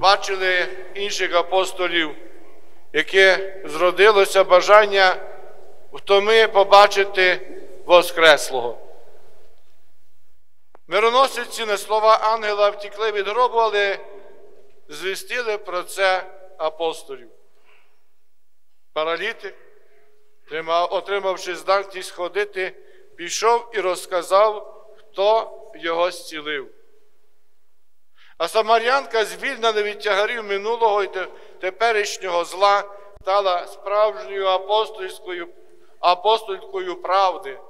бачили інших апостолів, яке зродилося бажання втоми побачити Воскреслого. Мироносиці на слова ангела втікли від гробу, але звістили про це апостолів. Паралітик, отримавши здатність ходити, пішов і розказав, хто його зцілив. А самарянка, звільнена від тягарів минулого і теперішнього зла, стала справжньою апостолькою правди.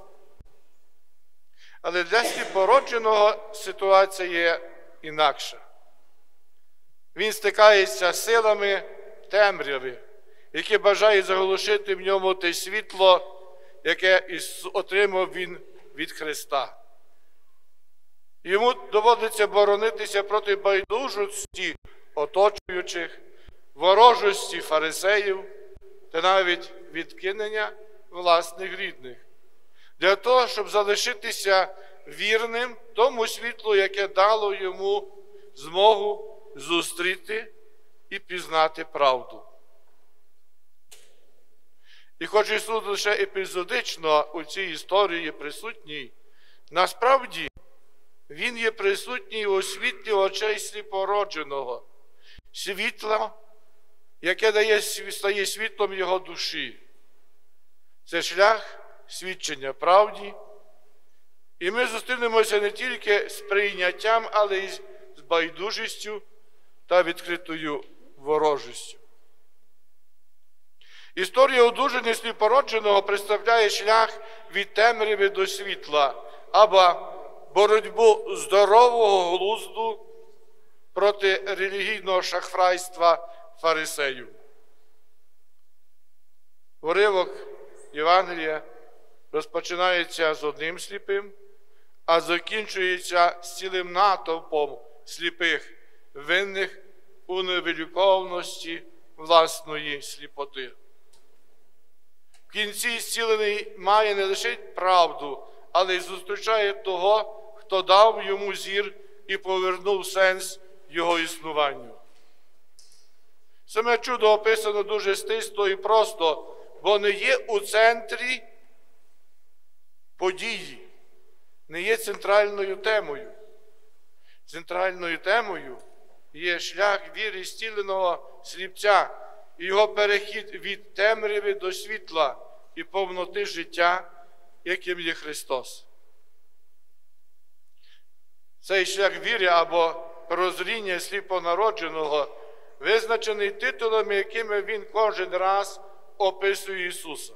Але для сліпородженого ситуація є інакша. Він стикається з силами темряви, які бажають заглушити в ньому те світло, яке отримав він від Христа. Йому доводиться боронитися проти байдужості оточуючих, ворожості фарисеїв та навіть відкинення власних рідних, для того, щоб залишитися вірним тому світлу, яке дало йому змогу зустріти і пізнати правду. І хоч Ісус лише епізодично у цій історії присутній, насправді Він є присутній у світлі очей сліпородженого, світла, яке стає світлом його душі. Це шлях свідчення правді, і ми зустрінемося не тільки з прийняттям, але й з байдужістю та відкритою ворожістю. Історія одужання сліпородженого представляє шлях від темряви до світла, або боротьбу здорового глузду проти релігійного шахрайства фарисеїв. Уривок Євангелія розпочинається з одним сліпим, а закінчується з цілим натовпом сліпих, винних у невиліковності власної сліпоти. В кінці зцілений має не лише правду, але й зустрічає того, хто дав йому зір і повернув сенс його існуванню. Саме чудо описано дуже стисло і просто, бо не є у центрі події, не є центральною темою. Центральною темою є шлях віри зціленого сліпця і його перехід від темряви до світла і повноти життя, яким є Христос. Цей шлях віри або прозріння сліпонародженого визначений титулами, якими він кожен раз описує Ісуса.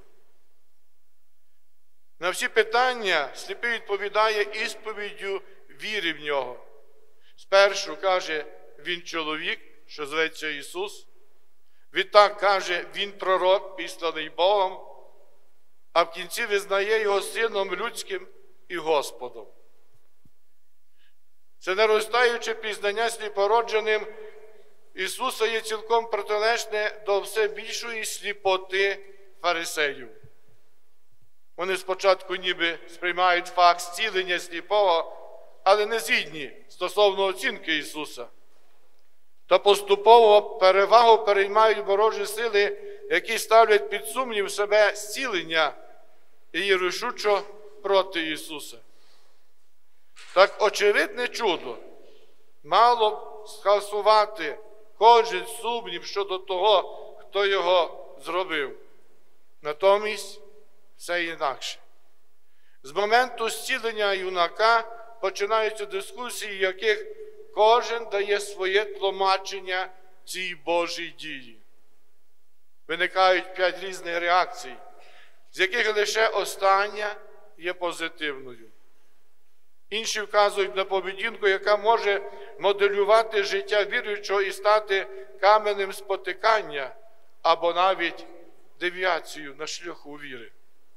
На всі питання сліпий відповідає ісповіддю віри в Нього. Спершу каже, він чоловік, що зветься Ісус. Відтак каже, він пророк, післаний Богом, а в кінці визнає його сином людським і Господом. Це наростаюче пізнання сліпородженим Ісуса є цілком протилежне до все більшої сліпоти фарисеїв. Вони спочатку ніби сприймають факт зцілення сліпого, але не згідні стосовно оцінки Ісуса. Та поступово перевагу переймають ворожі сили, які ставлять під сумнів себе зцілення і є рішучо проти Ісуса. Так очевидне чудо мало б скасувати кожен сумнів щодо того, хто його зробив. Натомість все інакше. З моменту зцілення юнака починаються дискусії, в яких кожен дає своє тлумачення цій Божій дії. Виникають 5 різних реакцій, з яких лише остання є позитивною. Інші вказують на поведінку, яка може моделювати життя віруючого і стати каменем спотикання або навіть девіацією на шляху віри.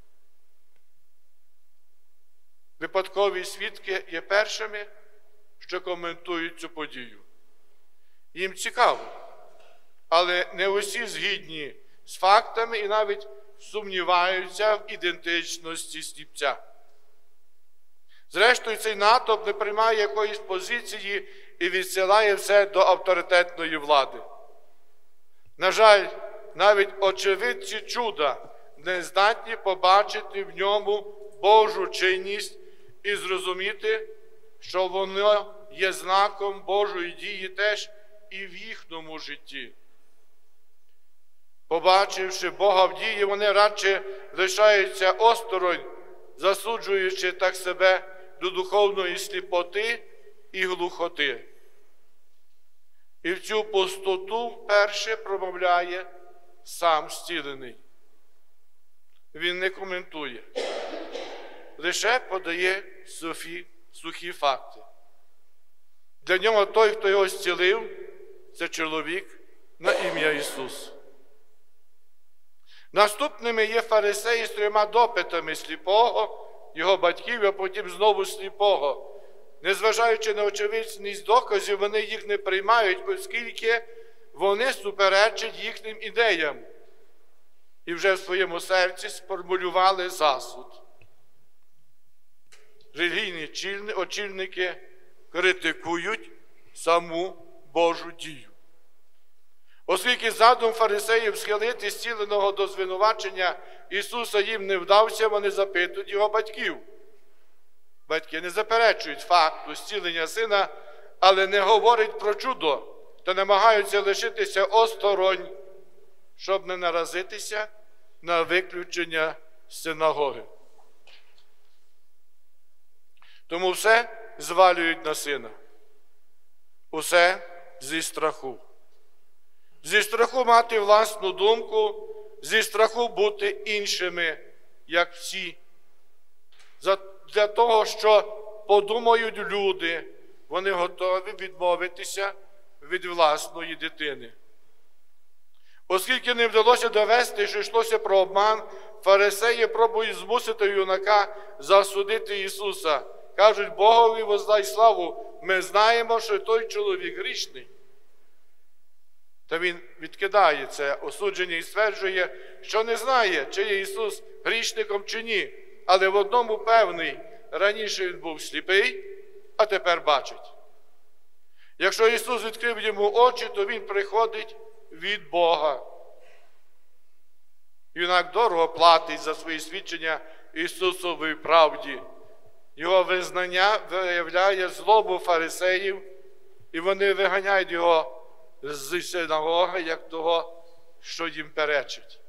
Випадкові свідки є першими, що коментують цю подію. Їм цікаво, але не усі згідні з фактами і навіть сумніваються в ідентичності сліпця. Зрештою, цей натовп не приймає якоїсь позиції і відсилає все до авторитетної влади. На жаль, навіть очевидці чуда не здатні побачити в ньому Божу чинність і зрозуміти, що воно є знаком Божої дії теж і в їхньому житті. Побачивши Бога в дії, вони радше лишаються осторонь, засуджуючи так себе до духовної сліпоти і глухоти. І в цю пустоту вперше промовляє сам зцілений. Він не коментує, лише подає сухі факти. Для нього той, хто його зцілив, це чоловік на ім'я Ісус. Наступними є фарисеї з 3 допитами сліпого, його батьків, а потім знову сліпого. Незважаючи на очевидність доказів, вони їх не приймають, оскільки вони суперечать їхнім ідеям і вже в своєму серці сформулювали засуд. Релігійні очільники критикують саму Божу дію. Оскільки задум фарисеїв схилити зціленого до звинувачення Ісуса їм не вдався, вони запитують його батьків. Батьки не заперечують факту зцілення сина, але не говорять про чудо та намагаються лишитися осторонь, щоб не наразитися на виключення з синагоги. Тому все звалюють на сина. Усе зі страху. Зі страху мати власну думку, зі страху бути іншими, як всі. Для того, що подумають люди, вони готові відмовитися від власної дитини. Оскільки не вдалося довести, що йшлося про обман, фарисеї пробують змусити юнака засудити Ісуса. Кажуть, Богові воздай славу, ми знаємо, що той чоловік грішний. Та він відкидає це осудження і стверджує, що не знає, чи є Ісус грішником чи ні. Але в одному певний, раніше він був сліпий, а тепер бачить. Якщо Ісус відкрив йому очі, то він приходить від Бога. Юнак дорого платить за свої свідчення Ісусовій правді. Його визнання виявляє злобу фарисеїв, і вони виганяють його з синагоги, як того, що їм перечить.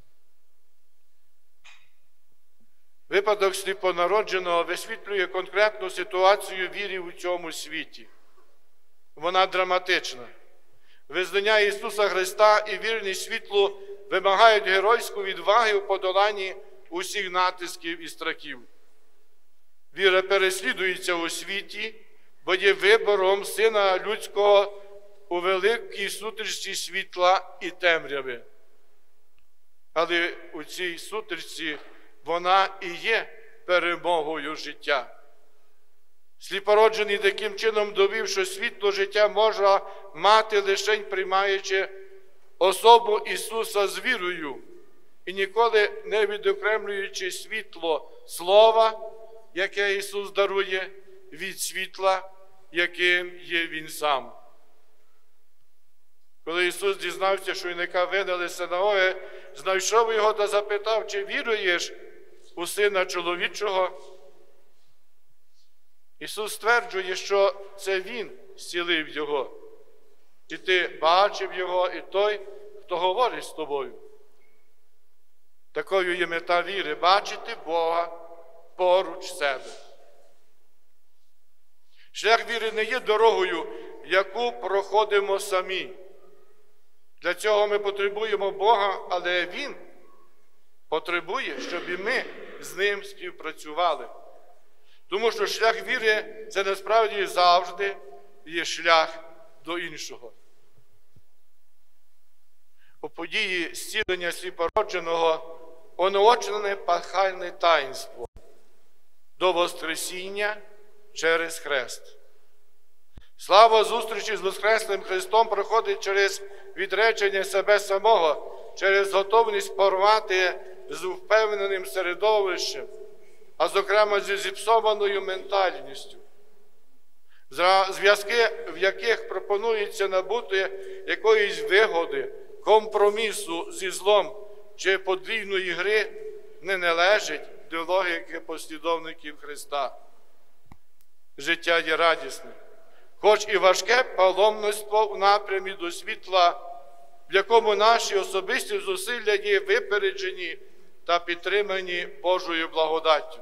Випадок сліпонародженого висвітлює конкретну ситуацію віри у цьому світі. Вона драматична. Визнання Ісуса Христа і вірність світлу вимагають геройську відваги у подоланні усіх натисків і страхів. Віра переслідується у світі, бо є вибором Сина Людського у великій сутичці світла і темряви. Але у цій сутичці вона і є перемогою життя. Сліпороджений таким чином довів, що світло життя можна мати лише приймаючи особу Ісуса з вірою і ніколи не відокремлюючи світло Слова, яке Ісус дарує, від світла, яким є Він сам. Коли Ісус дізнався, що юнака видали з синагоги, знайшов його та запитав, чи віруєш у Сина Чоловічого? Ісус стверджує, що це Він зцілив його. І ти бачив його, і той, хто говорить з тобою. Такою є мета віри – бачити Бога поруч себе. Шлях віри не є дорогою, яку проходимо самі. Для цього ми потребуємо Бога, але Він потребує, щоб і ми з Ним співпрацювали. Тому що шлях віри – це насправді завжди є шлях до іншого. У події зцілення сліпородженого онаочнене пахальне таїнство до Воскресіння через хрест. Слава зустрічі з Воскреслим Христом проходить через відречення себе самого, через готовність порвати з впевненим середовищем, а зокрема зі зіпсованою ментальністю, зв'язки, в яких пропонується набути якоїсь вигоди, компромісу зі злом чи подвійної гри, не належить до логіки послідовників Христа. Життя є радісним, хоч і важке паломництво в напрямі до світла, в якому наші особисті зусилля є випереджені та підтримані Божою благодаттю.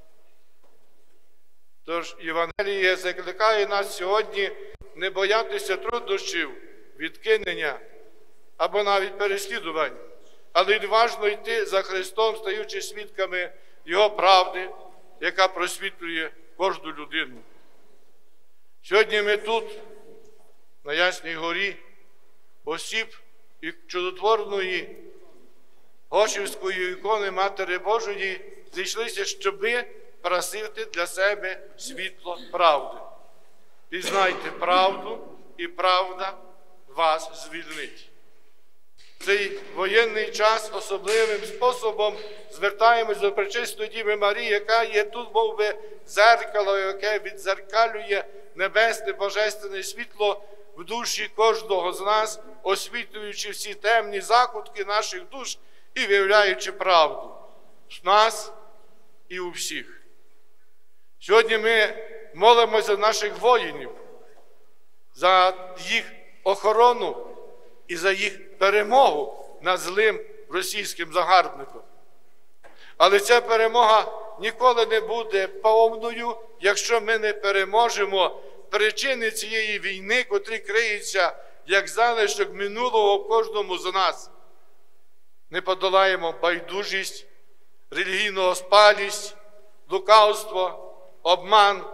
Тож Євангеліє закликає нас сьогодні не боятися труднощів, відкинення або навіть переслідувань, але відважно йти за Христом, стаючи свідками Його правди, яка просвітлює кожну людину. Сьогодні ми тут, на Ясній горі, осіб і чудотворної Гошівської ікони Матері Божої зійшлися, щоби просити для себе світло правди. Пізнайте правду, і правда вас звільнить. В цей воєнний час особливим способом звертаємось до Пречистої Діви Марії, яка є тут, мов би, дзеркало, яке віддзеркалює небесне божественне світло в душі кожного з нас, освітлюючи всі темні закутки наших душ і виявляючи правду в нас і у всіх. Сьогодні ми молимося за наших воїнів, за їх охорону і за їх перемогу над злим російським загарбником. Але ця перемога ніколи не буде повною, якщо ми не переможемо причини цієї війни, котрі криються як залишок минулого в кожному з нас. Не подолаємо байдужість, релігійну оспалість, лукавство, обман,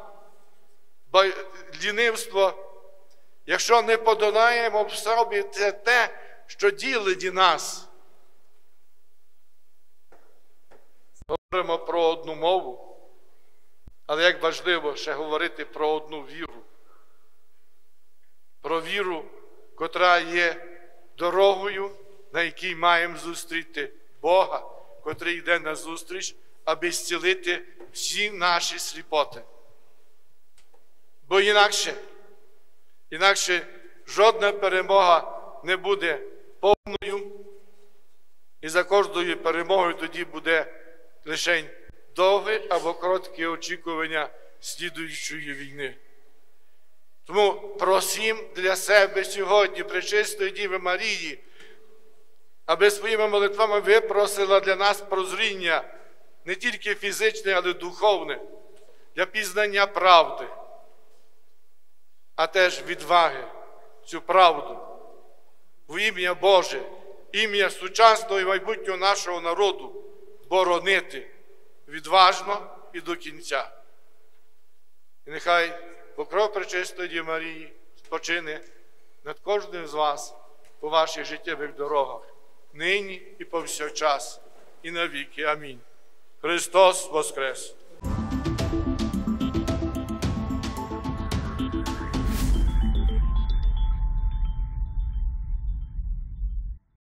лінивство. Якщо не подолаємо в собі це те, що ділить нас. Говоримо про одну мову, але як важливо ще говорити про одну віру. Про віру, котра є дорогою, на якій маємо зустріти Бога, котрий йде на зустріч, аби зцілити всі наші сліпоти. Бо інакше жодна перемога не буде повною, і за кожною перемогою тоді буде лише довге або коротке очікування слідуючої війни. Тому просім для себе сьогодні Пречистої Діви Марії, аби своїми молитвами випросила для нас прозріння не тільки фізичне, але й духовне, для пізнання правди, а теж відваги цю правду в ім'я Боже, ім'я сучасного і майбутнього нашого народу боронити відважно і до кінця. І нехай покров Пречистої Діви Марії спочине над кожним з вас у ваших життєвих дорогах, нині і повсякчас, і навіки. Амінь. Христос воскрес!